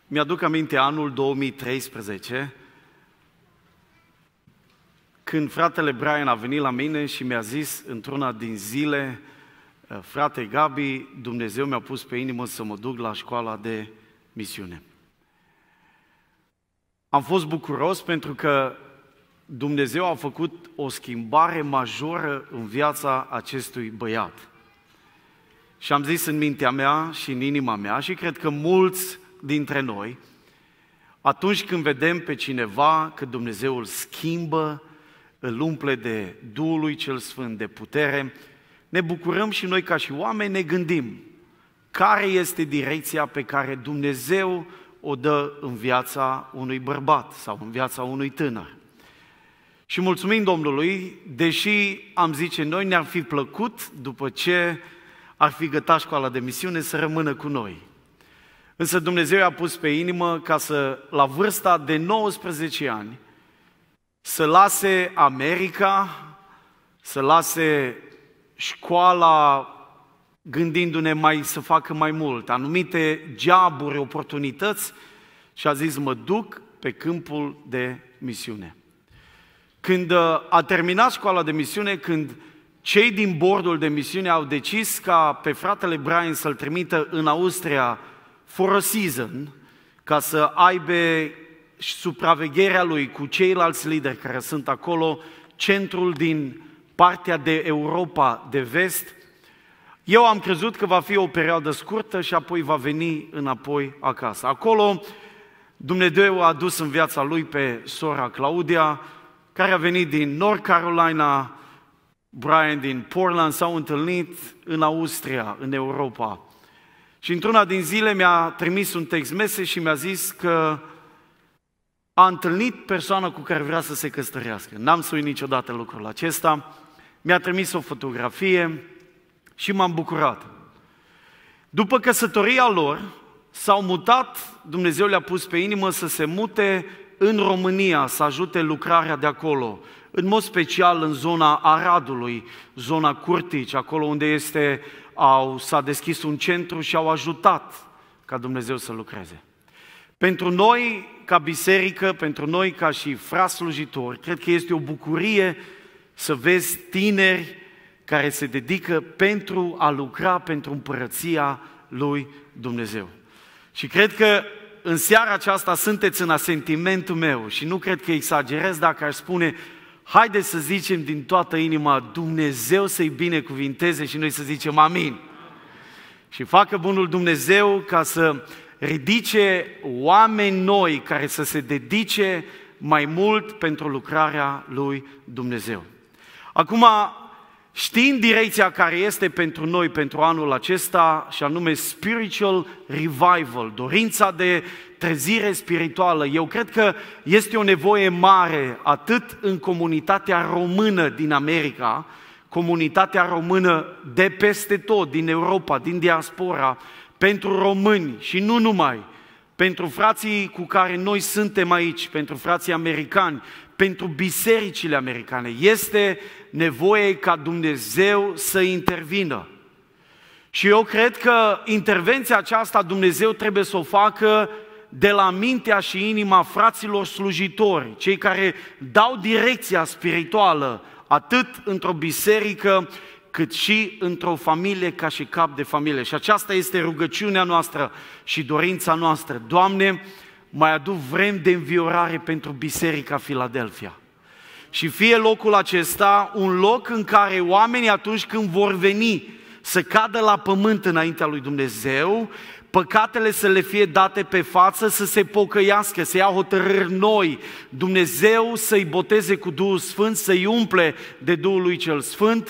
Mi-aduc aminte anul 2013, când fratele Brian a venit la mine și mi-a zis într-una din zile: frate Gabi, Dumnezeu mi-a pus pe inimă să mă duc la școala de misiune. Am fost bucuros pentru că Dumnezeu a făcut o schimbare majoră în viața acestui băiat. Și am zis în mintea mea și în inima mea, și cred că mulți dintre noi, atunci când vedem pe cineva că Dumnezeu îl schimbă, îl umple de Duhul lui cel Sfânt, de putere, ne bucurăm și noi ca și oameni, ne gândim care este direcția pe care Dumnezeu o dă în viața unui bărbat sau în viața unui tânăr. Și mulțumim Domnului, deși am zice noi, ne-ar fi plăcut, după ce ar fi gătat școala de misiune, să rămână cu noi. Însă Dumnezeu i-a pus pe inimă ca să, la vârsta de 19 ani, să lase America, să lase școala, gândindu-ne să facă mai mult, anumite joburi, oportunități, și a zis: mă duc pe câmpul de misiune. Când a terminat școala de misiune, când cei din bordul de misiune au decis ca pe fratele Brian să-l trimită în Austria for a season, ca să aibă supravegherea lui cu ceilalți lideri care sunt acolo, centrul din partea de Europa de vest, eu am crezut că va fi o perioadă scurtă și apoi va veni înapoi acasă. Acolo Dumnezeu a adus în viața lui pe sora Claudia, care a venit din North Carolina, Brian din Portland, s-au întâlnit în Austria, în Europa. Și într-una din zile mi-a trimis un text message și mi-a zis că a întâlnit persoana cu care vrea să se căsătorească. N-am să uit niciodată lucrul acesta. Mi-a trimis o fotografie și m-am bucurat. După căsătoria lor, s-au mutat, Dumnezeu le-a pus pe inimă să se mute în România, să ajute lucrarea de acolo, în mod special în zona Aradului, zona Curtici, acolo unde s-a deschis un centru și au ajutat ca Dumnezeu să lucreze. Pentru noi, ca biserică, pentru noi ca și frați slujitori, cred că este o bucurie să vezi tineri care se dedică pentru a lucra pentru împărăția lui Dumnezeu. Și cred că în seara aceasta sunteți în asentimentul meu și nu cred că exagerez dacă aș spune: haideți să zicem din toată inima: Dumnezeu să-i binecuvinteze, și noi să zicem amin. Și facă bunul Dumnezeu ca să ridice oameni noi care să se dedice mai mult pentru lucrarea lui Dumnezeu. Acum, știind direcția care este pentru noi pentru anul acesta, și anume spiritual revival, dorința de trezire spirituală, eu cred că este o nevoie mare atât în comunitatea română din America, comunitatea română de peste tot, din Europa, din diaspora, pentru români și nu numai, pentru frații cu care noi suntem aici, pentru frații americani, pentru bisericile americane. Este nevoie ca Dumnezeu să intervină. Și eu cred că intervenția aceasta Dumnezeu trebuie să o facă de la mintea și inima fraților slujitori, cei care dau direcția spirituală atât într-o biserică cât și într-o familie ca și cap de familie. Și aceasta este rugăciunea noastră și dorința noastră. Doamne, mai adu vrem de înviorare pentru Biserica Filadelfia. Și fie locul acesta un loc în care oamenii, atunci când vor veni să cadă la pământ înaintea lui Dumnezeu, păcatele să le fie date pe față, să se pocăiască, să ia hotărâri noi, Dumnezeu să-i boteze cu Duhul Sfânt, să-i umple de Duhul lui cel Sfânt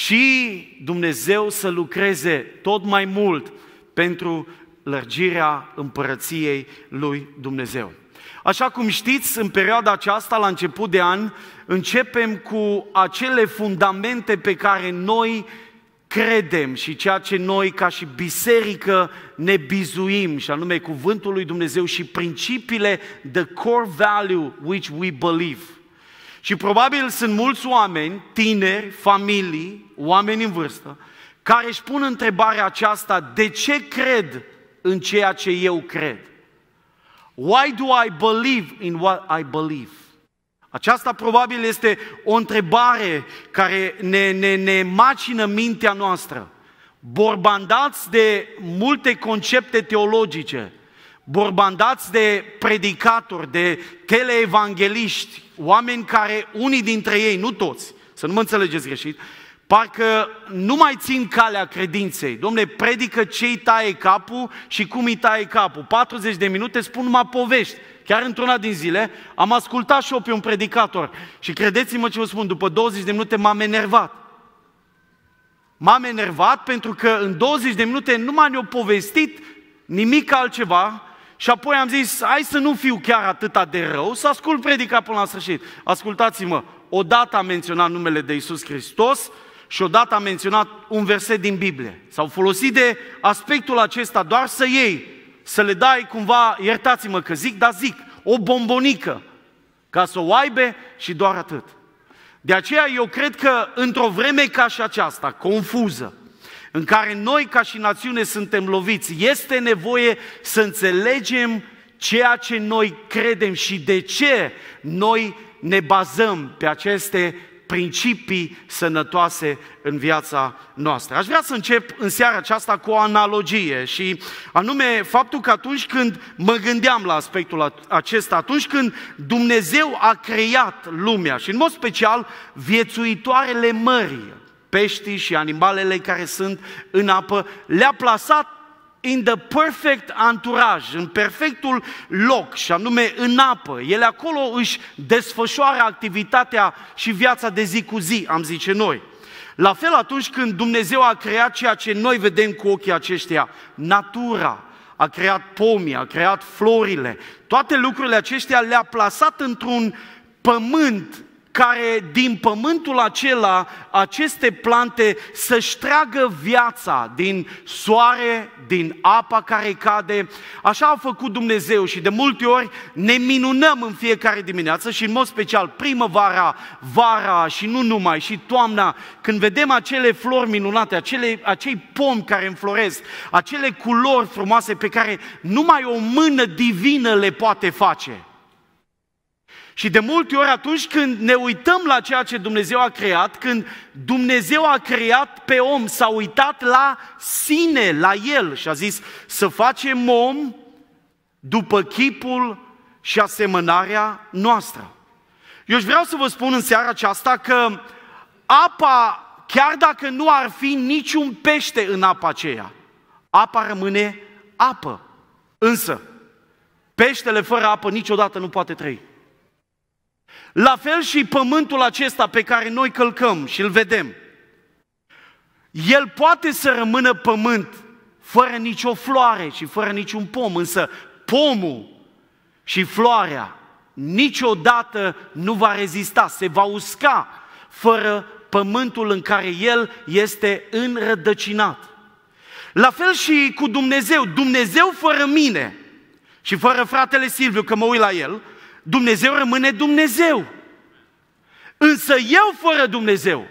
și Dumnezeu să lucreze tot mai mult pentru lărgirea împărăției lui Dumnezeu. Așa cum știți, în perioada aceasta, la început de an, începem cu acele fundamente pe care noi credem și ceea ce noi ca și biserică ne bizuim, și anume cuvântul lui Dumnezeu și principiile, the core value which we believe. Și probabil sunt mulți oameni, tineri, familii, oameni în vârstă, care își pun întrebarea aceasta: de ce cred în ceea ce eu cred? Why do I believe in what I believe? Aceasta probabil este o întrebare care ne macină mintea noastră. Borbandați de multe concepte teologice, borbandați de predicatori, de teleevangeliști, oameni care, unii dintre ei, nu toți, să nu mă înțelegeți greșit, parcă nu mai țin calea credinței. Dom'le, predică ce-i taie capul și cum îi taie capul. 40 de minute spun numai povești. Chiar într-una din zile am ascultat și eu pe un predicator și credeți-mă ce vă spun, după 20 de minute m-am enervat. M-am enervat pentru că în 20 de minute nu m-a ne-o povestit nimic altceva și apoi am zis, hai să nu fiu chiar atâta de rău, să ascult predica până la sfârșit. Ascultați-mă, odată a menționat numele de Iisus Hristos și odată a menționat un verset din Biblie. S-au folosit de aspectul acesta doar să iei, să le dai cumva, iertați-mă că zic, dar zic, o bombonică, ca să o aibă și doar atât. De aceea eu cred că într-o vreme ca și aceasta, confuză, în care noi ca și națiune suntem loviți, este nevoie să înțelegem ceea ce noi credem și de ce noi ne bazăm pe aceste principii sănătoase în viața noastră. Aș vrea să încep în seara aceasta cu o analogie și anume faptul că atunci când mă gândeam la aspectul acesta, atunci când Dumnezeu a creat lumea și în mod special viețuitoarele mări, peștii și animalele care sunt în apă, le-a plasat in the perfect entourage, în perfectul loc, și anume în apă. Ele acolo își desfășoară activitatea și viața de zi cu zi, am zice noi. La fel atunci când Dumnezeu a creat ceea ce noi vedem cu ochii aceștia, natura, a creat pomii, a creat florile, toate lucrurile acestea le-a plasat într-un pământ care din pământul acela, aceste plante să-și tragă viața din soare, din apa care cade. Așa a făcut Dumnezeu și de multe ori ne minunăm în fiecare dimineață și în mod special primăvara, vara și nu numai, și toamna, când vedem acele flori minunate, acei pomi care înfloresc, acele culori frumoase pe care numai o mână divină le poate face. Și de multe ori atunci când ne uităm la ceea ce Dumnezeu a creat, când Dumnezeu a creat pe om, s-a uitat la sine, la el și a zis să facem om după chipul și asemănarea noastră. Eu vreau să vă spun în seara aceasta că apa, chiar dacă nu ar fi niciun pește în apa aceea, apa rămâne apă. Însă, peștele fără apă niciodată nu poate trăi. La fel și pământul acesta pe care noi călcăm și îl vedem. El poate să rămână pământ fără nicio floare și fără niciun pom, însă pomul și floarea niciodată nu va rezista, se va usca fără pământul în care el este înrădăcinat. La fel și cu Dumnezeu. Dumnezeu fără mine și fără fratele Silviu, că mă uit la el, Dumnezeu rămâne Dumnezeu. Însă eu fără Dumnezeu,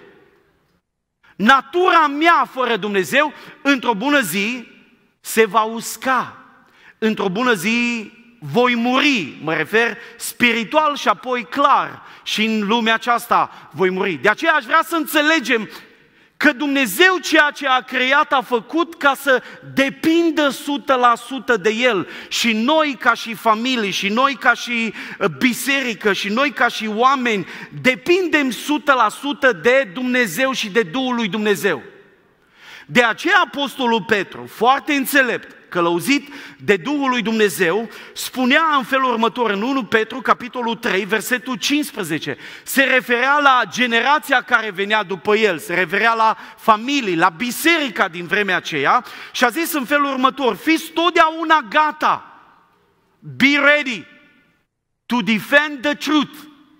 natura mea fără Dumnezeu, într-o bună zi se va usca. Într-o bună zi voi muri, mă refer spiritual și apoi clar, și în lumea aceasta voi muri. De aceea aș vrea să înțelegem că Dumnezeu ceea ce a creat a făcut ca să depindă 100% de El. Și noi ca și familii, și noi ca și biserică, și noi ca și oameni, depindem 100% de Dumnezeu și de Duhul lui Dumnezeu. De aceea Apostolul Petru, foarte înțelept, călăuzit de Duhul lui Dumnezeu, spunea în felul următor, în 1 Petru, capitolul 3, versetul 15, se referea la generația care venea după el, se referea la familii, la biserica din vremea aceea și a zis în felul următor, fiți totdeauna gata, be ready to defend the truth,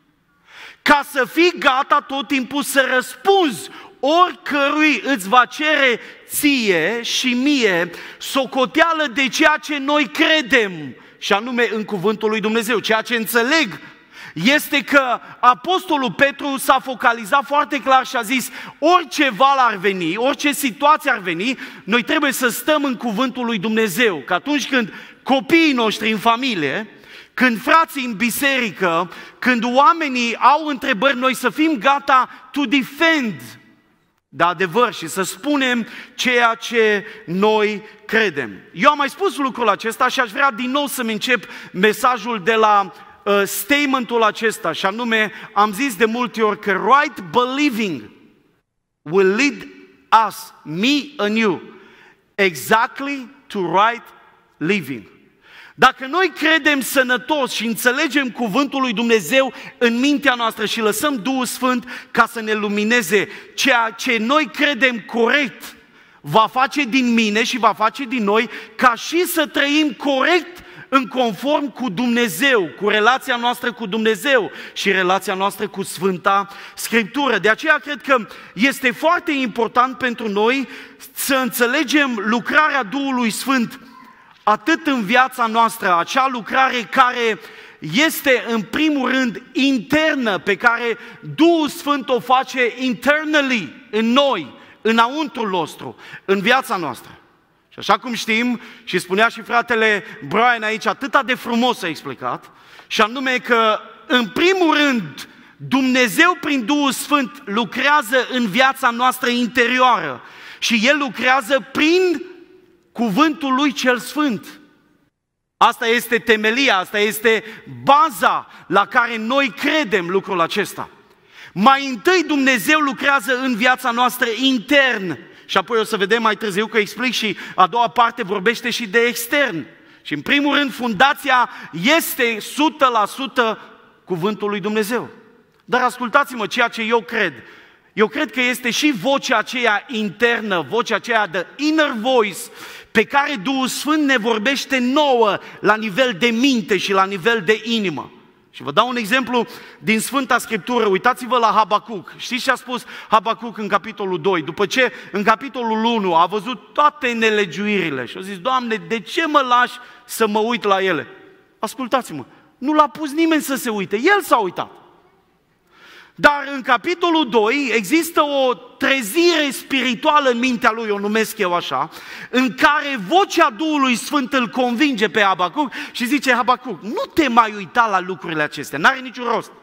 ca să fii gata tot timpul să răspunzi oricărui îți va cere ție și mie socoteală de ceea ce noi credem, și anume în cuvântul lui Dumnezeu. Ceea ce înțeleg este că Apostolul Petru s-a focalizat foarte clar și a zis, orice val ar veni, orice situație ar veni, noi trebuie să stăm în cuvântul lui Dumnezeu, că atunci când copiii noștri în familie când frații în biserică, când oamenii au întrebări, noi să fim gata to defend de adevăr și să spunem ceea ce noi credem. Eu am mai spus lucrul acesta și aș vrea din nou să-mi încep mesajul de la statementul acesta, și anume, am zis de multe ori că right believing will lead us, me and you, exactly to right living. Dacă noi credem sănătos și înțelegem cuvântul lui Dumnezeu în mintea noastră și lăsăm Duhul Sfânt ca să ne lumineze, ceea ce noi credem corect va face din mine și va face din noi ca și să trăim corect în conform cu Dumnezeu, cu relația noastră cu Dumnezeu și relația noastră cu Sfânta Scriptură. De aceea cred că este foarte important pentru noi să înțelegem lucrarea Duhului Sfânt atât în viața noastră, acea lucrare care este în primul rând internă, pe care Duhul Sfânt o face internally, în noi, înăuntrul nostru, în viața noastră. Și așa cum știm, și spunea și fratele Brian aici, atât de frumos a explicat, și anume că în primul rând Dumnezeu prin Duhul Sfânt lucrează în viața noastră interioară și El lucrează prin cuvântul Lui cel Sfânt. Asta este temelia, asta este baza la care noi credem lucrul acesta. Mai întâi Dumnezeu lucrează în viața noastră intern și apoi o să vedem mai târziu că explic și a doua parte vorbește și de extern. Și în primul rând fundația este 100% cuvântul lui Dumnezeu. Dar ascultați-mă ceea ce eu cred. Eu cred că este și vocea aceea internă, vocea aceea de inner voice, pe care Duhul Sfânt ne vorbește nouă la nivel de minte și la nivel de inimă. Și vă dau un exemplu din Sfânta Scriptură. Uitați-vă la Habacuc. Știți ce a spus Habacuc în capitolul 2? După ce în capitolul 1 a văzut toate nelegiuirile și a zis: Doamne, de ce mă lași să mă uit la ele? Ascultați-mă, nu l-a pus nimeni să se uite, el s-a uitat. Dar în capitolul 2 există o trezire spirituală în mintea lui, o numesc eu așa, în care vocea Duhului Sfânt îl convinge pe Habacuc și zice: Habacuc, nu te mai uita la lucrurile acestea, n-are niciun rost.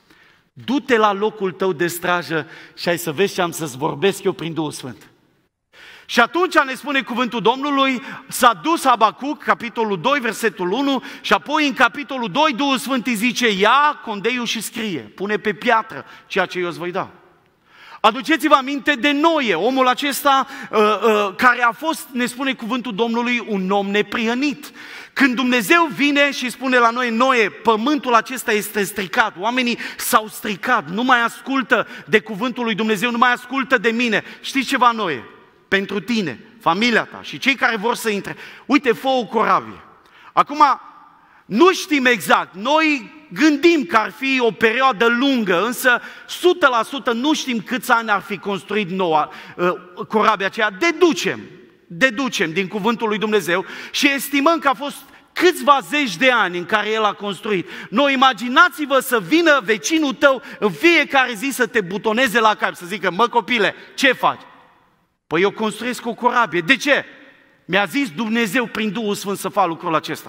Du-te la locul tău de strajă și ai să vezi ce am să-ți vorbesc eu prin Duhul Sfânt. Și atunci ne spune cuvântul Domnului, s-a dus Habacuc, capitolul 2, versetul 1, și apoi în capitolul 2 Duhul Sfânt îi zice: ia condeiul și scrie, pune pe piatră ceea ce eu îți voi da. Aduceți-vă aminte de Noe, omul acesta care a fost, ne spune cuvântul Domnului, un om neprihănit. Când Dumnezeu vine și spune la Noe: Noe, pământul acesta este stricat, oamenii s-au stricat, nu mai ascultă de cuvântul lui Dumnezeu, nu mai ascultă de mine. Știți ceva, Noe? Pentru tine, familia ta și cei care vor să intre, uite, fă o corabie. Acum, nu știm exact, noi gândim că ar fi o perioadă lungă, însă 100% nu știm câți ani ar fi construit noua corabia aceea. Deducem din cuvântul lui Dumnezeu și estimăm că a fost câțiva zeci de ani în care el a construit. Noi imaginați-vă să vină vecinul tău în fiecare zi să te butoneze la cap, să zică: mă copile, ce faci? Păi eu construiesc o corabie. De ce? Mi-a zis Dumnezeu prin Duhul Sfânt să fac lucrul acesta.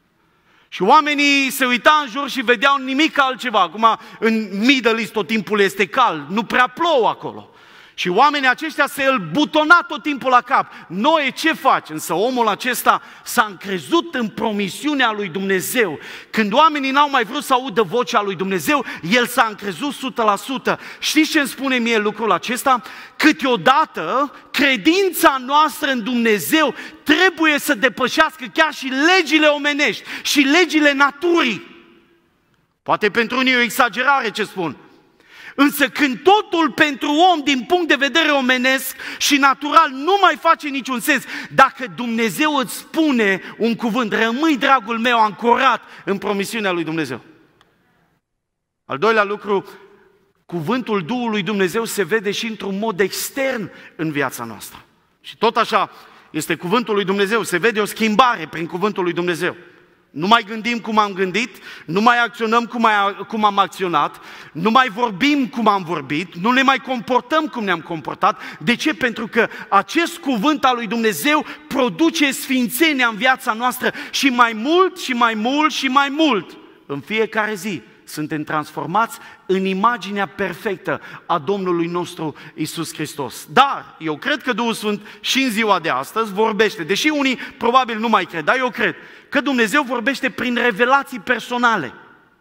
Și oamenii se uitau în jur și vedeau nimic altceva. Acum în Middle East tot timpul este cald, nu prea plouă acolo. Și oamenii aceștia se îl butona tot timpul la cap. Noe, ce faci? Însă omul acesta s-a încrezut în promisiunea lui Dumnezeu. Când oamenii n-au mai vrut să audă vocea lui Dumnezeu, el s-a încrezut 100%. Știți ce îmi spune mie lucrul acesta? Câteodată credința noastră în Dumnezeu trebuie să depășească chiar și legile omenești și legile naturii. Poate pentru unii e o exagerare ce spun. Însă când totul pentru om din punct de vedere omenesc și natural nu mai face niciun sens, dacă Dumnezeu îți spune un cuvânt, rămâi, dragul meu, ancorat în promisiunea lui Dumnezeu. Al doilea lucru, cuvântul Duhului Dumnezeu se vede și într-un mod extern în viața noastră. Și tot așa este cuvântul lui Dumnezeu, se vede o schimbare prin cuvântul lui Dumnezeu. Nu mai gândim cum am gândit, nu mai acționăm cum am acționat, nu mai vorbim cum am vorbit, nu ne mai comportăm cum ne-am comportat. De ce? Pentru că acest cuvânt al lui Dumnezeu produce sfințenia în viața noastră și mai mult și mai mult și mai mult. În fiecare zi suntem transformați în imaginea perfectă a Domnului nostru Iisus Hristos. Dar eu cred că Duhul Sfânt și în ziua de astăzi vorbește, deși unii probabil nu mai cred, dar eu cred că Dumnezeu vorbește prin revelații personale.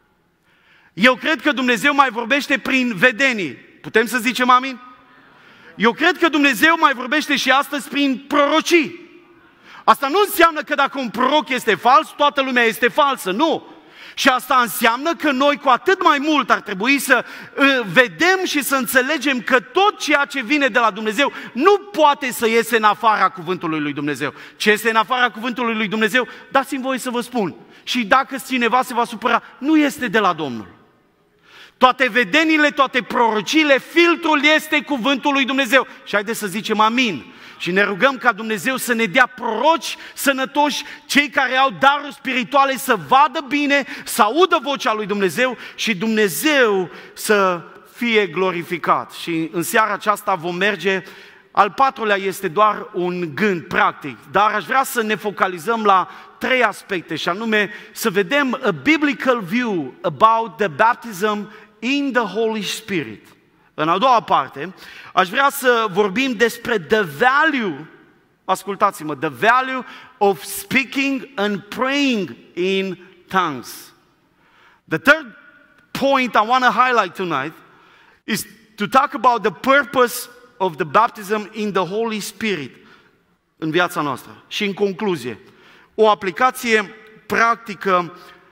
Eu cred că Dumnezeu mai vorbește prin vedenii. Putem să zicem amin? Eu cred că Dumnezeu mai vorbește și astăzi prin prorocii. Asta nu înseamnă că dacă un proroc este fals, toată lumea este falsă, nu. Și asta înseamnă că noi cu atât mai mult ar trebui să vedem și să înțelegem că tot ceea ce vine de la Dumnezeu nu poate să iese în afara cuvântului lui Dumnezeu. Ce este în afara cuvântului lui Dumnezeu, dați-mi voie să vă spun. Și dacă cineva se va supăra, nu este de la Domnul. Toate vedenile, toate prorociile, filtrul este cuvântul lui Dumnezeu. Și haideți să zicem amin. Și ne rugăm ca Dumnezeu să ne dea proroci sănătoși, cei care au daruri spirituale să vadă bine, să audă vocea lui Dumnezeu și Dumnezeu să fie glorificat. Și în seara aceasta vom merge, al patrulea este doar un gând practic, dar aș vrea să ne focalizăm la 3 aspecte și anume să vedem a biblical view about the baptism in the Holy Spirit. În a doua parte, aș vrea să vorbim despre the value, ascultați-mă, the value of speaking and praying in tongues. The third point I want to highlight tonight is to talk about the purpose of the baptism in the Holy Spirit în viața noastră. Și în concluzie, o aplicație practică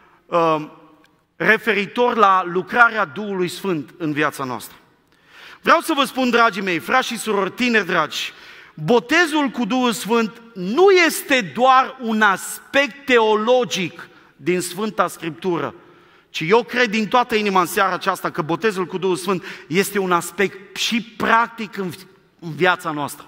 referitor la lucrarea Duhului Sfânt în viața noastră. Vreau să vă spun, dragii mei, frați și surori, tineri dragi, botezul cu Duhul Sfânt nu este doar un aspect teologic din Sfânta Scriptură, ci eu cred din toată inima în seara aceasta că botezul cu Duhul Sfânt este un aspect și practic în viața noastră.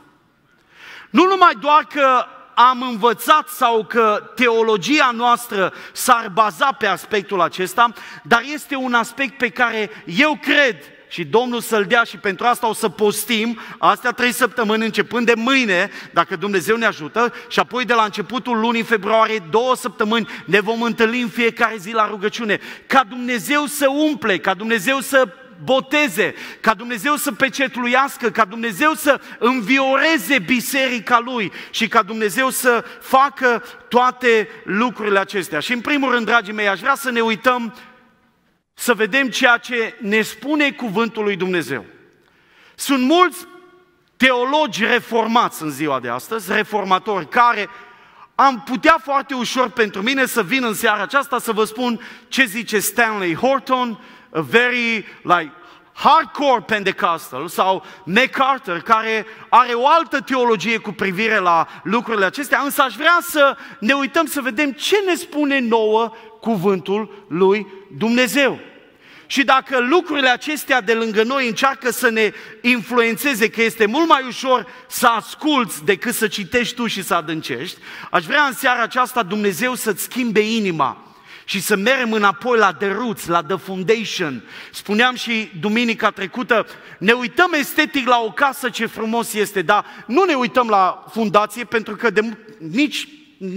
Nu numai doar că am învățat sau că teologia noastră s-ar baza pe aspectul acesta, dar este un aspect pe care eu cred și Domnul să-l dea și pentru asta o să postim, astea 3 săptămâni începând de mâine, dacă Dumnezeu ne ajută, și apoi de la începutul lunii februarie, 2 săptămâni, ne vom întâlni în fiecare zi la rugăciune, ca Dumnezeu să umple, ca Dumnezeu să boteze, ca Dumnezeu să pecetluiască, ca Dumnezeu să învioreze biserica Lui și ca Dumnezeu să facă toate lucrurile acestea. Și în primul rând, dragii mei, aș vrea să ne uităm să vedem ceea ce ne spune cuvântul lui Dumnezeu. Sunt mulți teologi reformați în ziua de astăzi, reformatori, care am putea foarte ușor pentru mine să vin în seara aceasta să vă spun ce zice Stanley Horton, a very hardcore Pentecostal, sau MacArthur, care are o altă teologie cu privire la lucrurile acestea, însă aș vrea să ne uităm să vedem ce ne spune nouă cuvântul lui Dumnezeu. Și dacă lucrurile acestea de lângă noi încearcă să ne influențeze, că este mult mai ușor să asculți decât să citești tu și să adâncești, aș vrea în seara aceasta Dumnezeu să-ți schimbe inima și să mergem înapoi la the roots, la the foundation. Spuneam și duminica trecută, ne uităm estetic la o casă, ce frumos este, dar nu ne uităm la fundație, pentru că nici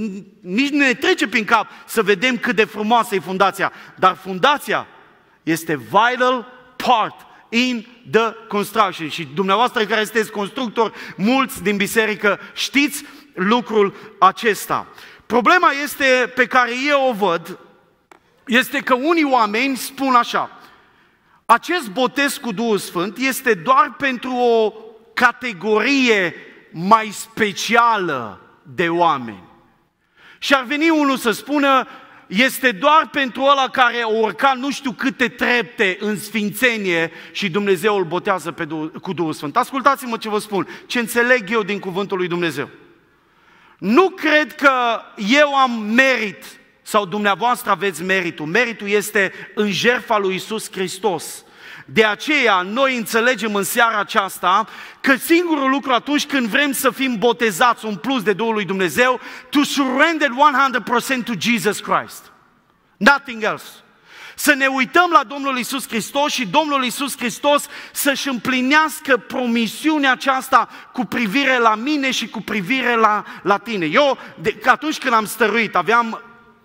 ne trece prin cap să vedem cât de frumoasă e fundația. Dar fundația este vital part in the construction. Și dumneavoastră care sunteți constructori, mulți din biserică știți lucrul acesta. Problema este, pe care eu o văd, este că unii oameni spun așa: acest botez cu Duhul Sfânt este doar pentru o categorie mai specială de oameni. Și ar veni unul să spună, este doar pentru ăla care a urcat nu știu câte trepte în sfințenie și Dumnezeu îl botează cu Duhul Sfânt. Ascultați-mă ce vă spun, ce înțeleg eu din cuvântul lui Dumnezeu. Nu cred că eu am merit sau dumneavoastră aveți meritul. Meritul este în jertfa lui Iisus Hristos. De aceea noi înțelegem în seara aceasta că singurul lucru atunci când vrem să fim botezați, umpluți de Duhul lui Dumnezeu, to surrender 100% to Jesus Christ. Nothing else. Să ne uităm la Domnul Iisus Hristos și Domnul Iisus Hristos să-și împlinească promisiunea aceasta cu privire la mine și cu privire la tine. Eu, atunci când am stăruit, aveam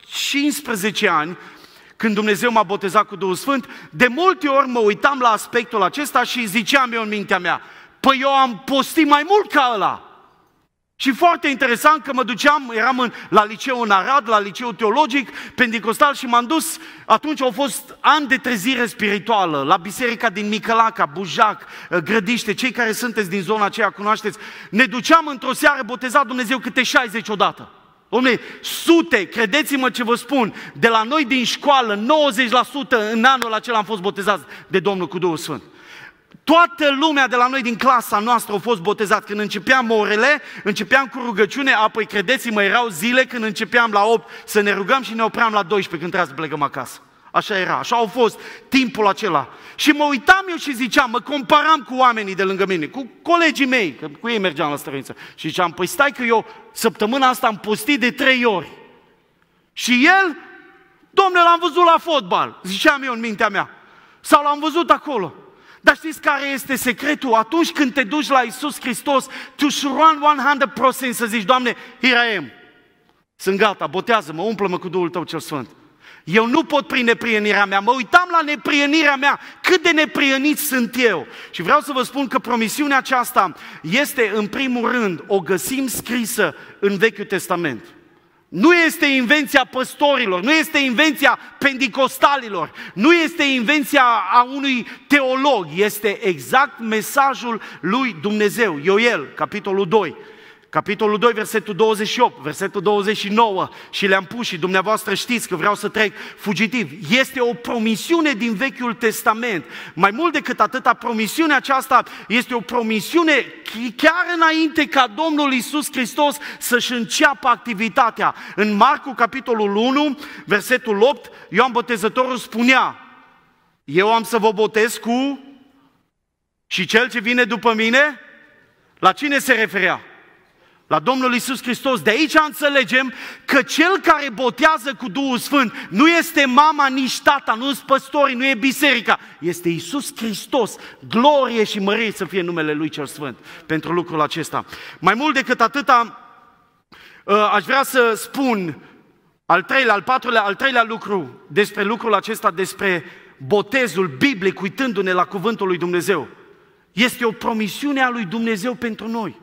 15 ani, când Dumnezeu m-a botezat cu Duhul Sfânt, de multe ori mă uitam la aspectul acesta și ziceam eu în mintea mea, păi eu am postit mai mult ca ăla. Și foarte interesant că mă duceam, eram la liceu în Arad, la liceu teologic, pentecostal și m-am dus, atunci au fost ani de trezire spirituală, la biserica din Micălaca, Bujac, Grădiște, cei care sunteți din zona aceea cunoașteți, ne duceam într-o seară, botezat Dumnezeu câte 60 odată. Dom'le, sute, credeți-mă ce vă spun, de la noi din școală, 90% în anul acela am fost botezați de Domnul cu Duhul Sfânt. Toată lumea de la noi din clasa noastră au fost botezați. Când începeam orele, începeam cu rugăciune, apoi credeți-mă, erau zile când începeam la 8 să ne rugăm și ne opream la 12 când trebuia să plecăm acasă. Așa era, așa au fost timpul acela. Și mă uitam eu și ziceam, mă comparam cu oamenii de lângă mine, cu colegii mei, că cu ei mergeam la străință. Și ziceam, păi stai că eu săptămâna asta am postit de 3 ori. Și el, Domnule, l-am văzut la fotbal, ziceam eu în mintea mea. Sau l-am văzut acolo. Dar știți care este secretul? Atunci când te duci la Iisus Hristos, tu surrender 100%, să zici, Doamne, here I am. Sunt gata, botează-mă, umplă-mă cu Duhul Tău cel Sfânt. Eu nu pot prin neprienirea mea, mă uitam la neprienirea mea, cât de neprienit sunt eu. Și vreau să vă spun că promisiunea aceasta este, în primul rând, o găsim scrisă în Vechiul Testament. Nu este invenția păstorilor, nu este invenția pentecostalilor, nu este invenția a unui teolog, este exact mesajul lui Dumnezeu. Ioel, capitolul 2. Capitolul 2, versetul 28, versetul 29 și le-am pus și dumneavoastră știți că vreau să trec fugitiv. Este o promisiune din Vechiul Testament. Mai mult decât atâta, promisiunea aceasta este o promisiune chiar înainte ca Domnul Iisus Hristos să-și înceapă activitatea. În Marcu, capitolul 1, versetul 8, Ioan Botezătorul spunea, eu am să vă botez cu și cel ce vine după mine, la cine se referea? La Domnul Iisus Hristos. De aici înțelegem că cel care botează cu Duhul Sfânt nu este mama, nici tata, nu sunt păstorii, nu e biserica. Este Iisus Hristos. Glorie și mărire să fie numele Lui cel Sfânt pentru lucrul acesta. Mai mult decât atâta, aș vrea să spun al treilea lucru despre lucrul acesta, despre botezul biblic, uitându-ne la cuvântul lui Dumnezeu. Este o promisiune a lui Dumnezeu pentru noi.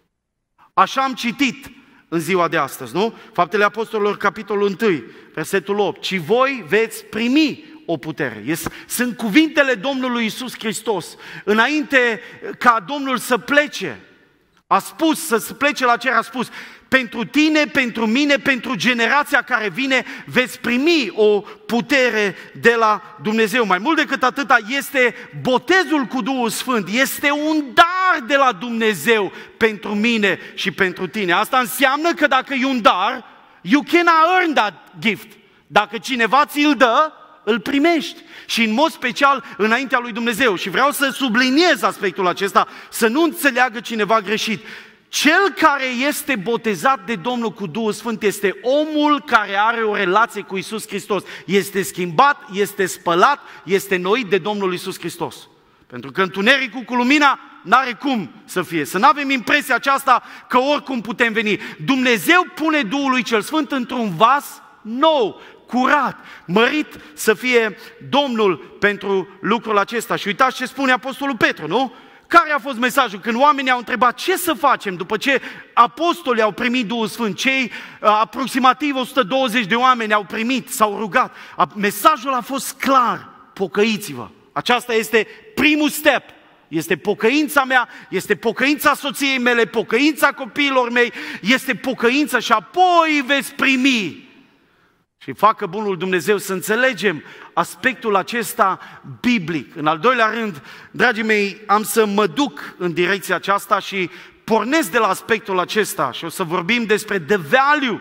Așa am citit în ziua de astăzi, nu? Faptele Apostolilor, capitolul 1, versetul 8. Ci voi veți primi o putere. Sunt cuvintele Domnului Iisus Hristos. Înainte ca Domnul să plece, a spus, să plece la cer, a spus, pentru tine, pentru mine, pentru generația care vine, veți primi o putere de la Dumnezeu. Mai mult decât atâta, este botezul cu Duhul Sfânt, este un dar de la Dumnezeu pentru mine și pentru tine. Asta înseamnă că dacă e un dar, you cannot earn that gift. Dacă cineva ți-l dă, îl primești și în mod special înaintea lui Dumnezeu. Și vreau să subliniez aspectul acesta, să nu înțeleagă cineva greșit. Cel care este botezat de Domnul cu Duhul Sfânt este omul care are o relație cu Iisus Hristos. Este schimbat, este spălat, este noit de Domnul Iisus Hristos. Pentru că întunericul cu lumina n-are cum să fie. Să nu avem impresia aceasta că oricum putem veni. Dumnezeu pune Duhul lui cel Sfânt într-un vas nou, curat, mărit să fie Domnul pentru lucrul acesta. Și uitați ce spune Apostolul Petru, nu? Care a fost mesajul? Când oamenii au întrebat ce să facem după ce apostolii au primit Duhul Sfânt, cei aproximativ 120 de oameni au primit, s-au rugat. Mesajul a fost clar, pocăiți-vă. Aceasta este primul step. Este pocăința mea, este pocăința soției mele, pocăința copiilor mei, este pocăința și apoi veți primi. Și facă bunul Dumnezeu să înțelegem aspectul acesta biblic. În al doilea rând, dragii mei, am să mă duc în direcția aceasta și pornesc de la aspectul acesta și o să vorbim despre the value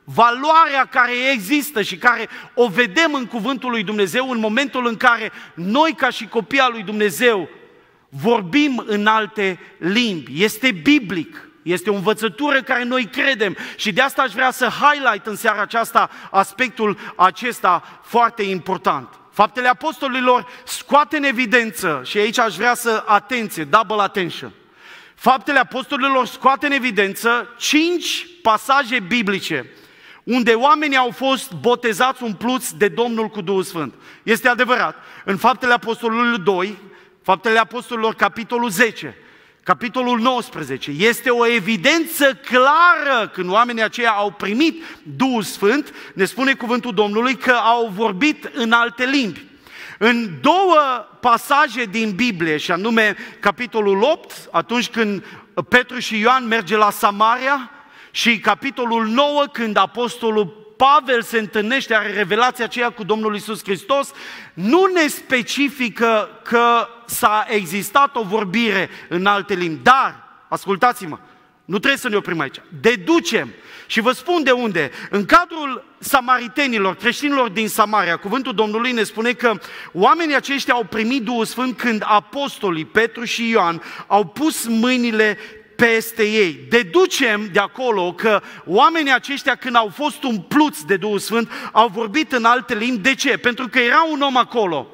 valoarea care există și care o vedem în cuvântul lui Dumnezeu în momentul în care noi, ca și copii al lui Dumnezeu, vorbim în alte limbi. Este biblic, este o învățătură care noi credem și de asta aș vrea să highlight în seara aceasta aspectul acesta foarte important. Faptele Apostolilor scoate în evidență, și aici aș vrea să, atenție, double attention. Faptele Apostolilor scoate în evidență 5 pasaje biblice unde oamenii au fost botezați, umpluți de Domnul cu Duhul Sfânt. Este adevărat, în Faptele Apostolilor 2, Faptele Apostolilor capitolul 10, capitolul 19, este o evidență clară când oamenii aceia au primit Duhul Sfânt, ne spune cuvântul Domnului că au vorbit în alte limbi. În 2 pasaje din Biblie, și anume capitolul 8, atunci când Petru și Ioan merge la Samaria, și capitolul 9, când apostolul Pavel se întâlnește, are revelația aceea cu Domnul Iisus Hristos, nu ne specifică că s-a existat o vorbire în alte limbi. Dar, ascultați-mă, nu trebuie să ne oprim aici. Deducem, și vă spun de unde, în cadrul samaritenilor, creștinilor din Samaria, cuvântul Domnului ne spune că oamenii aceștia au primit Duhul Sfânt când apostolii Petru și Ioan au pus mâinile peste ei. Deducem de acolo că oamenii aceștia, când au fost umpluți de Duhul Sfânt, au vorbit în alte limbi. De ce? Pentru că era un om acolo,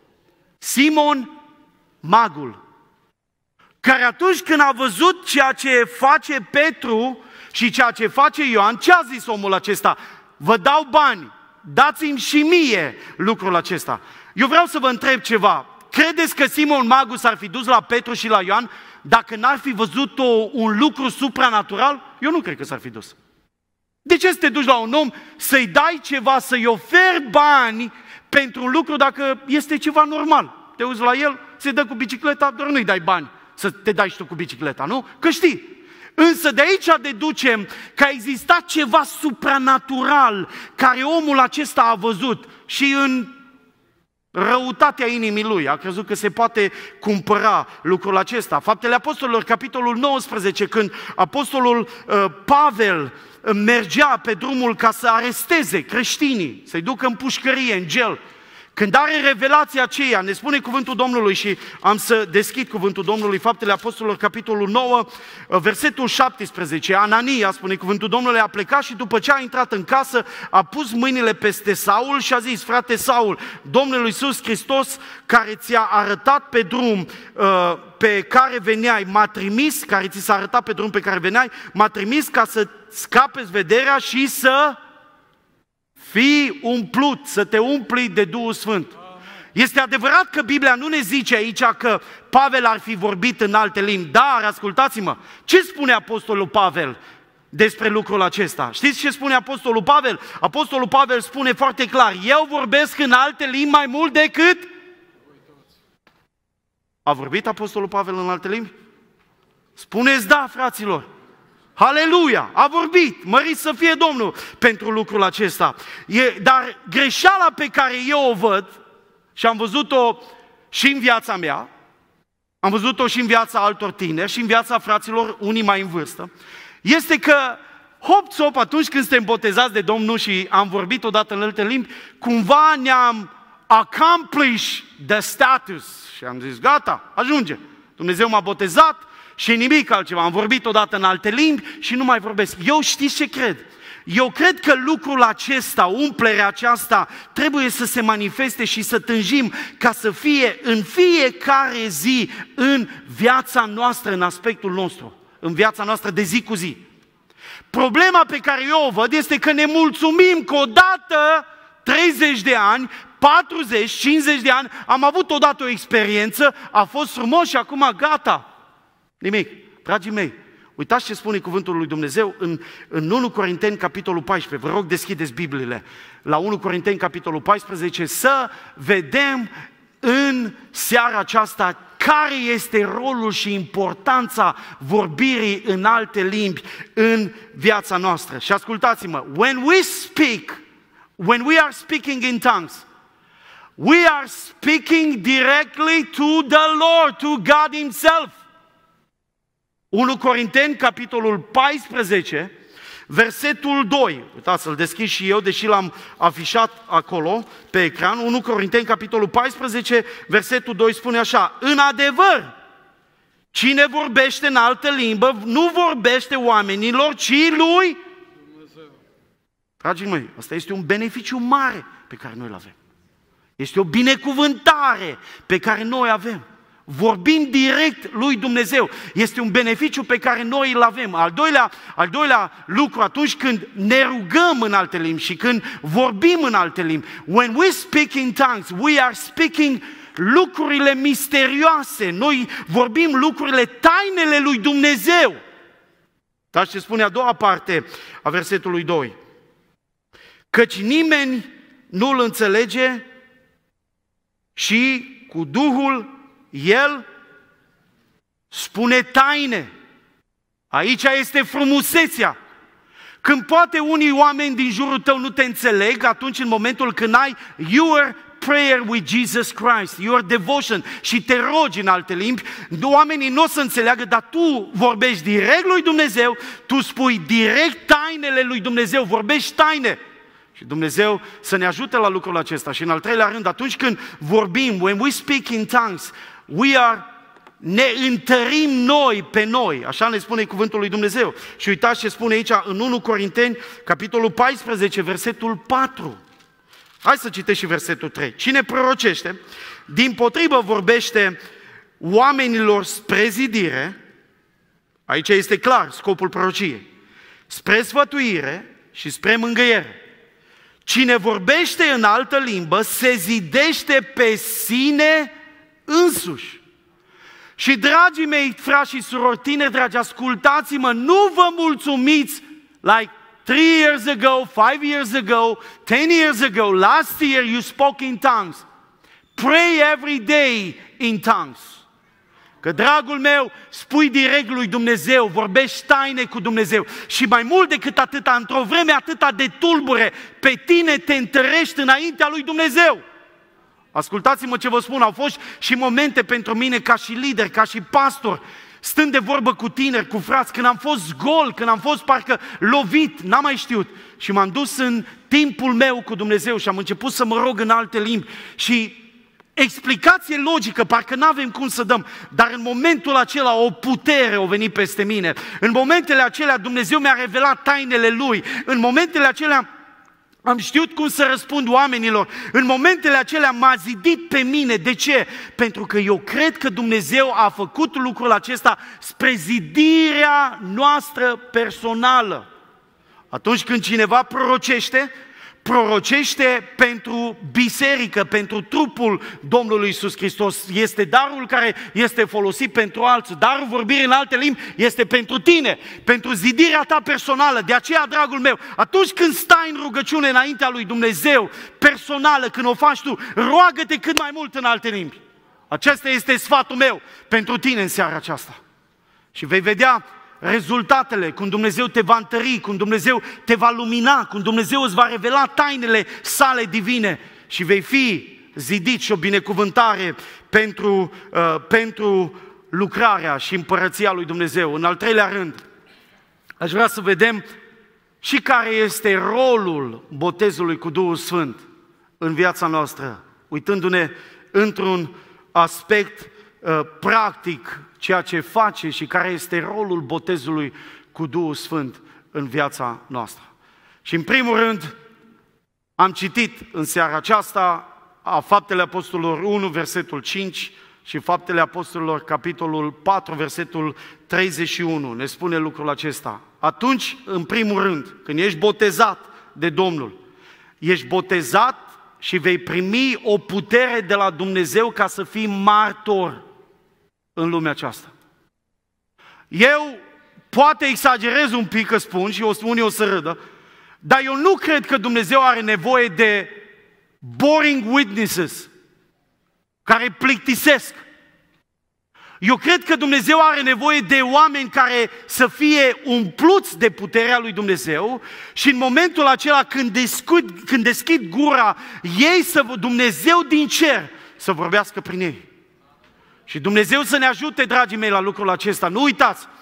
Simon Magul, care atunci când a văzut ceea ce face Petru și ceea ce face Ioan, ce a zis omul acesta? Vă dau bani, dați-mi și mie lucrul acesta. Eu vreau să vă întreb ceva. Credeți că Simon Magus s-ar fi dus la Petru și la Ioan dacă n-ar fi văzut un lucru supranatural? Eu nu cred că s-ar fi dus. De ce să te duci la un om să-i dai ceva, să-i oferi bani pentru un lucru dacă este ceva normal? Te uiți la el, se dă cu bicicleta, doar nu-i dai bani să te dai și tu cu bicicleta, nu? Că știi. Însă de aici deducem că a existat ceva supranatural care omul acesta a văzut și în răutatea inimii lui a crezut că se poate cumpăra lucrul acesta. Faptele Apostolilor, capitolul 19, când apostolul Pavel mergea pe drumul ca să aresteze creștinii, să-i ducă în pușcărie, în gel, când are revelația aceea, ne spune cuvântul Domnului, și am să deschid cuvântul Domnului, Faptele Apostolilor, capitolul 9, versetul 17. Anania, spune cuvântul Domnului, a plecat și după ce a intrat în casă, a pus mâinile peste Saul și a zis: frate Saul, Domnul Iisus Hristos, care ți-a arătat pe drum pe care veneai, m-a trimis, care ți s-a arătat pe drum pe care veneai, m-a trimis ca să scapeți vederea și să fii umplut, să te umpli de Duhul Sfânt. Este adevărat că Biblia nu ne zice aici că Pavel ar fi vorbit în alte limbi, dar, ascultați-mă, ce spune apostolul Pavel despre lucrul acesta? Știți ce spune apostolul Pavel? Apostolul Pavel spune foarte clar: eu vorbesc în alte limbi mai mult decât... A vorbit apostolul Pavel în alte limbi? Spuneți da, fraților! Haleluia! A vorbit, mărit să fie Domnul pentru lucrul acesta. Dar greșeala pe care eu o văd, și am văzut-o și în viața mea, am văzut-o și în viața altor tineri, și în viața fraților, unii mai în vârstă, este că hop-țop, atunci când suntem botezați de Domnul și am vorbit odată în alte limbi, cumva ne-am accomplish the status și am zis: gata, ajunge, Dumnezeu m-a botezat și nimic altceva, am vorbit odată în alte limbi și nu mai vorbesc. Eu știți ce cred? Eu cred că lucrul acesta, umplerea aceasta, trebuie să se manifeste și să tânjim ca să fie în fiecare zi în viața noastră, în aspectul nostru, în viața noastră de zi cu zi. Problema pe care eu o văd este că ne mulțumim că odată 30 de ani, 40, 50 de ani, am avut odată o experiență, a fost frumos și acum gata. Nimic. Dragii mei, uitați ce spune cuvântul lui Dumnezeu în 1 Corinteni, capitolul 14. Vă rog, deschideți Bibliile la 1 Corinteni, capitolul 14, să vedem în seara aceasta care este rolul și importanța vorbirii în alte limbi în viața noastră. Și ascultați-mă, when we are speaking in tongues, we are speaking directly to the Lord, to God Himself. 1 Corinteni, capitolul 14, Versetul 2, uitați, să-l deschid și eu, deși l-am afișat acolo pe ecran, 1 Corinteni, capitolul 14, versetul 2 spune așa: în adevăr, cine vorbește în altă limbă nu vorbește oamenilor, ci lui Dumnezeu. Dragii mei, asta este un beneficiu mare pe care noi îl avem. Este o binecuvântare pe care noi avem. Vorbim direct lui Dumnezeu. Este un beneficiu pe care noi îl avem. Al doilea lucru, atunci când ne rugăm în alte limbi și când vorbim în alte limbi, when we speak in tongues, we are speaking lucrurile misterioase. Noi vorbim lucrurile, tainele lui Dumnezeu. Dar ce spune a doua parte a versetului 2? Căci nimeni nu îl înțelege și cu Duhul El spune taine. Aici este frumusețea. Când poate unii oameni din jurul tău nu te înțeleg, atunci în momentul când ai your prayer with Jesus Christ, your devotion, și te rogi în alte limbi, oamenii nu o să înțeleagă, dar tu vorbești direct lui Dumnezeu, tu spui direct tainele lui Dumnezeu, vorbești taine. Și Dumnezeu să ne ajute la lucrul acesta. Și în al treilea rând, atunci când vorbim, when we speak in tongues, ne întărim noi pe noi. Așa ne spune cuvântul lui Dumnezeu. Și uitați ce spune aici în 1 Corinteni, capitolul 14, versetul 4. Hai să citești și versetul 3. Cine prorocește, dimpotrivă vorbește oamenilor spre zidire, aici este clar scopul prorociei, spre sfătuire și spre mângâiere. Cine vorbește în altă limbă se zidește pe sine însuși. Și dragii mei, frați și surori, tineri dragi, ascultați-mă, nu vă mulțumiți like 3 years ago, 5 years ago, 10 years ago, last year you spoke in tongues. Pray every day in tongues. Că, dragul meu, spui direct lui Dumnezeu, vorbești taine cu Dumnezeu. Și mai mult decât atâta, într-o vreme atâta de tulbure, pe tine te întărești înaintea lui Dumnezeu. Ascultați-mă ce vă spun, au fost și momente pentru mine ca și lider, ca și pastor, stând de vorbă cu tineri, cu frați, când am fost gol, când am fost parcă lovit, n-am mai știut. Și m-am dus în timpul meu cu Dumnezeu și am început să mă rog în alte limbi. Și explicație logică, parcă n-avem cum să dăm, dar în momentul acela o putere a venit peste mine. În momentele acelea Dumnezeu mi-a revelat tainele Lui. În momentele acelea am știut cum să răspund oamenilor. În momentele acelea m-a zidit pe mine. De ce? Pentru că eu cred că Dumnezeu a făcut lucrul acesta spre zidirea noastră personală. Atunci când cineva prorocește pentru biserică, pentru trupul Domnului Iisus Hristos. Este darul care este folosit pentru alții. Darul vorbirii în alte limbi este pentru tine, pentru zidirea ta personală. De aceea, dragul meu, atunci când stai în rugăciune înaintea lui Dumnezeu, personală, când o faci tu, roagă-te cât mai mult în alte limbi. Acesta este sfatul meu pentru tine în seara aceasta. Și vei vedea rezultatele, cum Dumnezeu te va întări, cum Dumnezeu te va lumina, cum Dumnezeu îți va revela tainele sale divine și vei fi zidit și o binecuvântare pentru lucrarea și împărăția lui Dumnezeu. În al treilea rând, aș vrea să vedem și care este rolul botezului cu Duhul Sfânt în viața noastră, uitându-ne într-un aspect practic ceea ce face și care este rolul botezului cu Duhul Sfânt în viața noastră. Și în primul rând, am citit în seara aceasta Faptele Apostolilor 1, versetul 5 și Faptele Apostolilor, capitolul 4, versetul 31. Ne spune lucrul acesta. Atunci, în primul rând, când ești botezat de Domnul, ești botezat și vei primi o putere de la Dumnezeu ca să fii martor în lumea aceasta. Eu poate exagerez un pic că spun și unii o să râdă, dar eu nu cred că Dumnezeu are nevoie de boring witnesses care plictisesc. Eu cred că Dumnezeu are nevoie de oameni care să fie umpluți de puterea lui Dumnezeu și în momentul acela când deschid gura ei, Dumnezeu din cer să vorbească prin ei. Și Dumnezeu să ne ajute, dragii mei, la lucrul acesta. Nu uitați,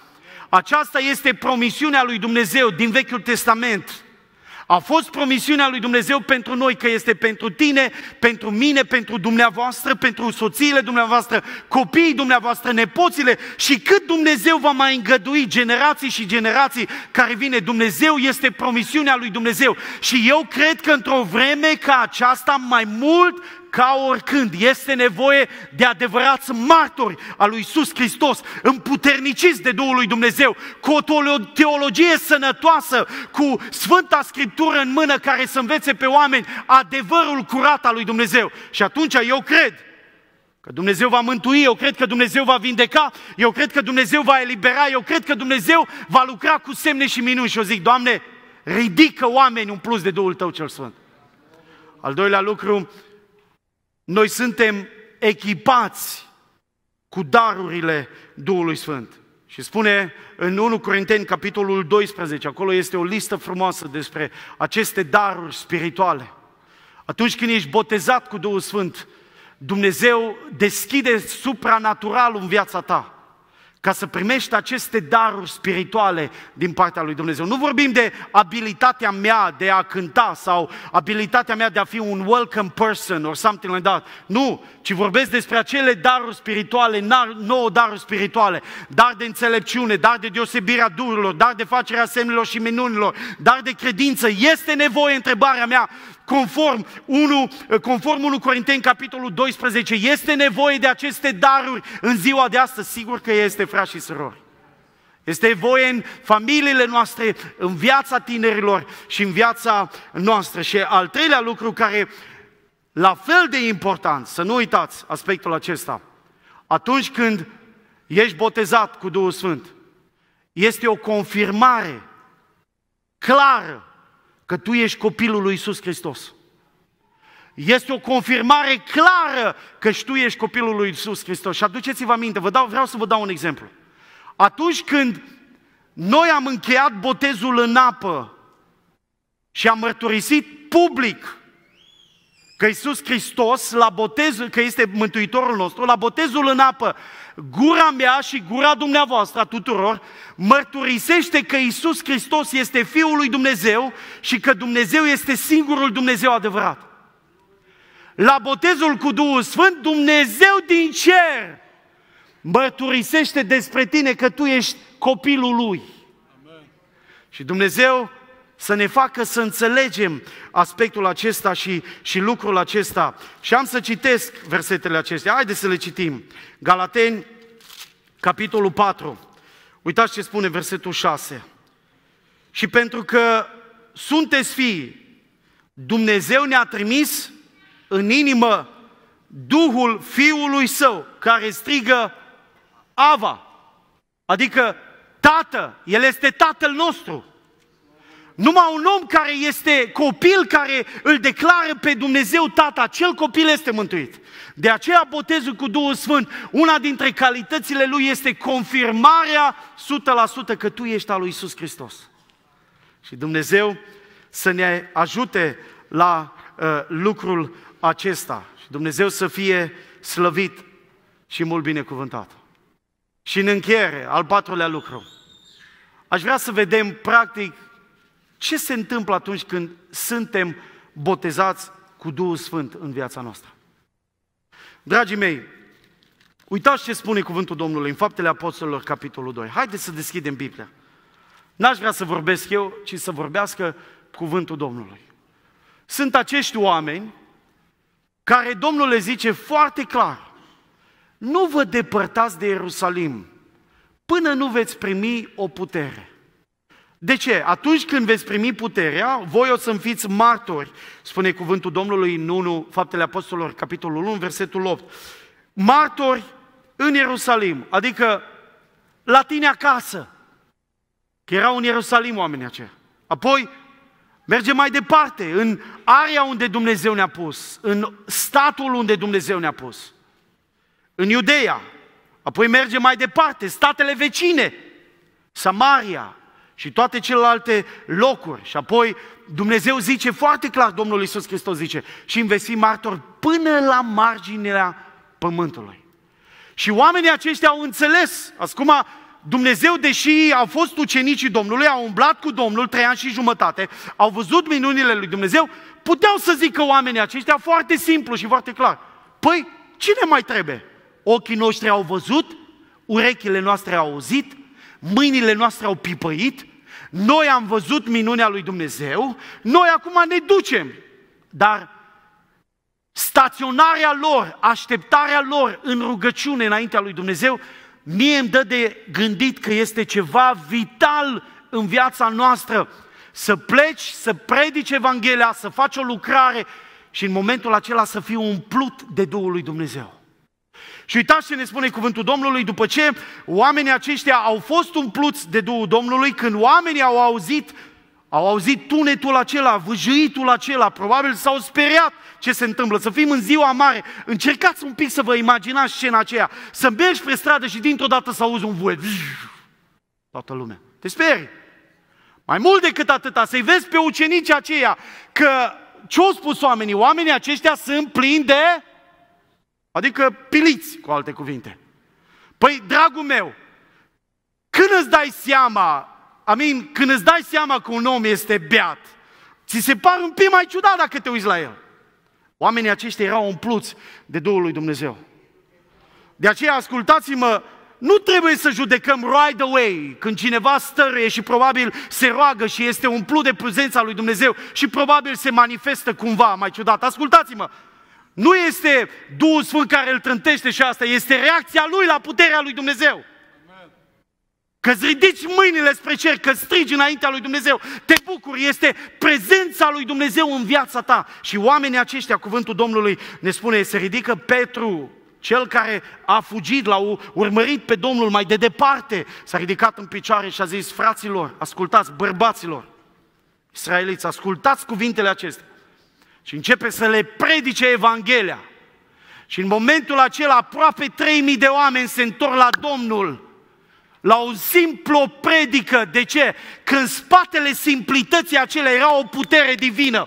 Aceasta este promisiunea lui Dumnezeu din Vechiul Testament. A fost promisiunea lui Dumnezeu pentru noi, că este pentru tine, pentru mine, pentru dumneavoastră, pentru soțiile dumneavoastră, copiii dumneavoastră, nepoțile, și cât Dumnezeu va mai îngădui generații și generații care vine. Dumnezeu este promisiunea lui Dumnezeu. Și eu cred că într-o vreme ca aceasta, mai mult ca oricând, este nevoie de adevărați martori al lui Iisus Hristos, împuterniciți de Duhul lui Dumnezeu, cu o teologie sănătoasă, cu Sfânta Scriptură în mână, care să învețe pe oameni adevărul curat al lui Dumnezeu. Și atunci eu cred că Dumnezeu va mântui, eu cred că Dumnezeu va vindeca, eu cred că Dumnezeu va elibera, eu cred că Dumnezeu va lucra cu semne și minuni. Și eu zic, Doamne, ridică oameni umpluți de Duhul Tău cel Sfânt. Al doilea lucru, noi suntem echipați cu darurile Duhului Sfânt. Și spune în 1 Corinteni, capitolul 12, acolo este o listă frumoasă despre aceste daruri spirituale. Atunci când ești botezat cu Duhul Sfânt, Dumnezeu deschide supranaturalul în viața ta, ca să primești aceste daruri spirituale din partea lui Dumnezeu. Nu vorbim de abilitatea mea de a cânta sau abilitatea mea de a fi un welcome person or something like that. Nu, ci vorbesc despre acele daruri spirituale, 9 daruri spirituale, dar de înțelepciune, dar de deosebirea duhurilor, dar de facerea semnelor și minunilor, dar de credință. Este nevoie, întrebarea mea, conform 1 Corinteni, capitolul 12, este nevoie de aceste daruri în ziua de astăzi? Sigur că este, frați și surori. Este nevoie în familiile noastre, în viața tinerilor și în viața noastră. Și al treilea lucru care, la fel de important, să nu uitați aspectul acesta, atunci când ești botezat cu Duhul Sfânt, este o confirmare clară că tu ești copilul lui Iisus Hristos. Este o confirmare clară că și tu ești copilul lui Iisus Hristos. Și aduceți-vă aminte, vreau să vă dau un exemplu. Atunci când noi am încheiat botezul în apă și am mărturisit public că Iisus Hristos, la botezul, că este Mântuitorul nostru, la botezul în apă, gura mea și gura dumneavoastră a tuturor mărturisește că Iisus Hristos este Fiul lui Dumnezeu și că Dumnezeu este singurul Dumnezeu adevărat. La botezul cu Duhul Sfânt, Dumnezeu din cer mărturisește despre tine că tu ești copilul Lui. Amen. Și Dumnezeu să ne facă să înțelegem aspectul acesta și lucrul acesta. Și am să citesc versetele acestea. Haideți să le citim. Galateni, capitolul 4. Uitați ce spune versetul 6. Și pentru că sunteți fii, Dumnezeu ne-a trimis în inimă Duhul Fiului Său, care strigă Ava, adică Tată, El este Tatăl nostru. Numai un om care este copil, care îl declară pe Dumnezeu Tată, acel copil este mântuit. De aceea botezul cu Duhul Sfânt, una dintre calitățile lui este confirmarea 100% că tu ești al lui Iisus Hristos. Și Dumnezeu să ne ajute la lucrul acesta. Și Dumnezeu să fie slăvit și mult binecuvântat. Și în încheiere, al patrulea lucru, aș vrea să vedem practic ce se întâmplă atunci când suntem botezați cu Duhul Sfânt în viața noastră. Dragii mei, uitați ce spune cuvântul Domnului în Faptele Apostolilor, capitolul 2. Haideți să deschidem Biblia. N-aș vrea să vorbesc eu, ci să vorbească cuvântul Domnului. Sunt acești oameni care Domnul le zice foarte clar: nu vă depărtați de Ierusalim până nu veți primi o putere. De ce? Atunci când veți primi puterea, voi o să-mi fiți martori, spune cuvântul Domnului în 1 Faptele Apostolilor, capitolul 1, versetul 8. Martori în Ierusalim, adică la tine acasă, că erau în Ierusalim oamenii aceia. Apoi mergem mai departe, în area unde Dumnezeu ne-a pus, în statul unde Dumnezeu ne-a pus, în Iudeea. Apoi mergem mai departe, statele vecine, Samaria și toate celelalte locuri. Și apoi Dumnezeu zice foarte clar, Domnul Iisus Hristos zice, și îmi veți fi martori până la marginea pământului. Și oamenii aceștia au înțeles, acum Dumnezeu, deși au fost ucenicii Domnului, au umblat cu Domnul 3 ani și jumătate, au văzut minunile lui Dumnezeu, puteau să zică oamenii aceștia foarte simplu și foarte clar: păi, cine mai trebuie? Ochii noștri au văzut, urechile noastre au auzit, mâinile noastre au pipăit, noi am văzut minunea lui Dumnezeu, noi acum ne ducem. Dar staționarea lor, așteptarea lor în rugăciune înaintea lui Dumnezeu, mie îmi dă de gândit că este ceva vital în viața noastră. Să pleci, să predici Evanghelia, să faci o lucrare și în momentul acela să fii umplut de Duhul lui Dumnezeu. Și uitați ce ne spune cuvântul Domnului după ce oamenii aceștia au fost umpluți de Duhul Domnului, când oamenii au auzit tunetul acela, vâjâitul acela, probabil s-au speriat ce se întâmplă, să fim în ziua mare. Încercați un pic să vă imaginați scena aceea, să mergi pe stradă și dintr-o dată să auzi un vuiet. Toată lumea. Te sperii. Mai mult decât atâta, să-i vezi pe ucenicii aceia că ce-au spus oamenii? Oamenii aceștia sunt plini de... adică piliți, cu alte cuvinte. Păi, dragul meu, când îți dai seama că un om este beat, ți se pare un pic mai ciudat dacă te uiți la el. Oamenii aceștia erau umpluți de Duhul lui Dumnezeu. De aceea, ascultați-mă, nu trebuie să judecăm right away când cineva stăruie și probabil se roagă și este umplut de prezența lui Dumnezeu și probabil se manifestă cumva mai ciudat. Ascultați-mă, nu este Duhul Sfânt care îl trântește și asta, este reacția lui la puterea lui Dumnezeu. Că-ți ridici mâinile spre cer, că strigi înaintea lui Dumnezeu, te bucuri, este prezența lui Dumnezeu în viața ta. Și oamenii aceștia, cuvântul Domnului ne spune, se ridică Petru, cel care a fugit, l-a urmărit pe Domnul mai de departe, s-a ridicat în picioare și a zis: fraților, ascultați, bărbaților, israeliți, ascultați cuvintele acestea. Și începe să le predice Evanghelia. Și în momentul acela aproape 3000 de oameni se întorc la Domnul, la o simplă predică. De ce? Că în spatele simplității acelea era o putere divină.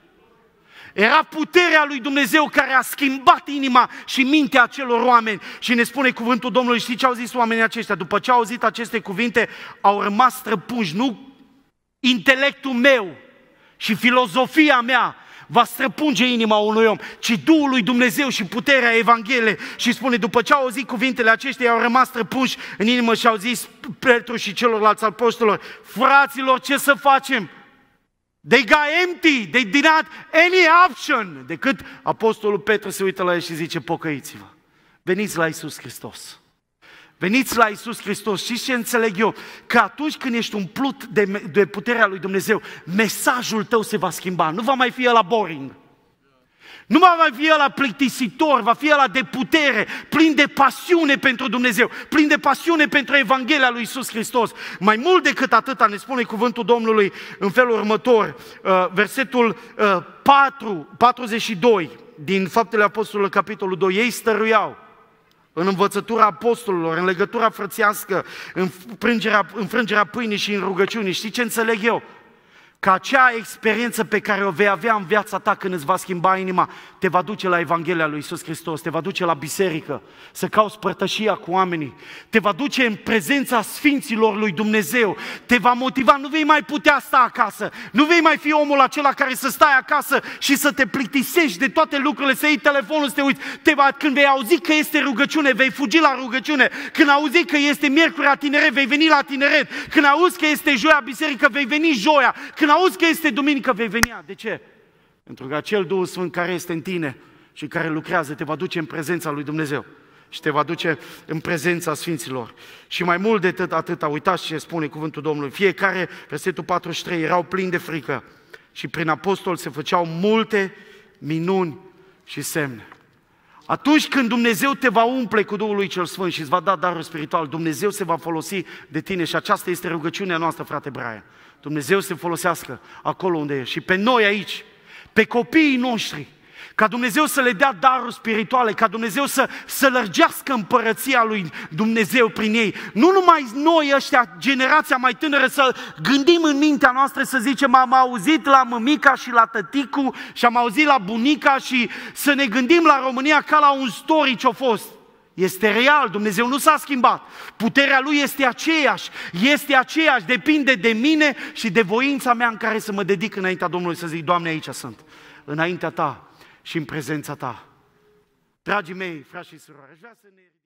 Era puterea lui Dumnezeu care a schimbat inima și mintea acelor oameni. Și ne spune cuvântul Domnului, știți ce au zis oamenii aceștia? După ce au auzit aceste cuvinte, au rămas străpunși. Nu intelectul meu și filozofia mea va străpunge inima unui om, ci Duhul lui Dumnezeu și puterea Evangheliei. Și spune, după ce au auzit cuvintele acestea, au rămas străpunși în inimă și au zis Petru și celorlalți apostolilor: fraților, ce să facem? They got empty, they did not any option. Decât apostolul Petru se uită la el și zice: pocăiți-vă, veniți la Iisus Hristos. Veniți la Iisus Hristos. Și ce înțeleg eu? Că atunci când ești umplut de puterea lui Dumnezeu, mesajul tău se va schimba. Nu va mai fi ăla boring. Nu va mai fi ăla plictisitor, va fi ăla de putere, plin de pasiune pentru Dumnezeu, plin de pasiune pentru Evanghelia lui Iisus Hristos. Mai mult decât atâta ne spune cuvântul Domnului în felul următor, versetul 42 din Faptele Apostolilor, capitolul 2. Ei stăruiau în învățătura apostolilor, în legătura frățească, în înfrângerea pâinii și în rugăciuni. Știi ce înțeleg eu? Că acea experiență pe care o vei avea în viața ta când îți va schimba inima, te va duce la Evanghelia lui Iisus Hristos, te va duce la biserică, să cauți părtășia cu oamenii, te va duce în prezența Sfinților lui Dumnezeu, te va motiva, nu vei mai putea sta acasă, nu vei mai fi omul acela care să stai acasă și să te plictisești de toate lucrurile, să iei telefonul, să te uiți. Când vei auzi că este rugăciune, vei fugi la rugăciune, când auzi că este miercurea tineret, vei veni la tineret, când auzi că este joia biserică, vei veni joia, când auzi că este duminică, vei veni. De ce? Pentru că acel Duh Sfânt care este în tine și care lucrează te va duce în prezența lui Dumnezeu și te va duce în prezența Sfinților. Și mai mult de atâta, uitați ce spune cuvântul Domnului. Fiecare, versetul 43, erau plini de frică și prin apostol se făceau multe minuni și semne. Atunci când Dumnezeu te va umple cu Duhul lui Cel Sfânt și îți va da darul spiritual, Dumnezeu se va folosi de tine și aceasta este rugăciunea noastră, frate Brian. Dumnezeu să se folosească acolo unde e și pe noi aici, pe copiii noștri, ca Dumnezeu să le dea daruri spirituale, ca Dumnezeu să lărgească împărăția lui Dumnezeu prin ei. Nu numai noi ăștia, generația mai tânără, să gândim în mintea noastră, să zicem: am auzit la mămica și la tăticu și am auzit la bunica, și să ne gândim la România ca la un story ce-a fost. Este real, Dumnezeu nu s-a schimbat. Puterea Lui este aceeași, depinde de mine și de voința mea în care să mă dedic înaintea Domnului, să zic, Doamne, aici sunt, înaintea Ta și în prezența Ta. Dragii mei, frați și surori, aș vrea să ne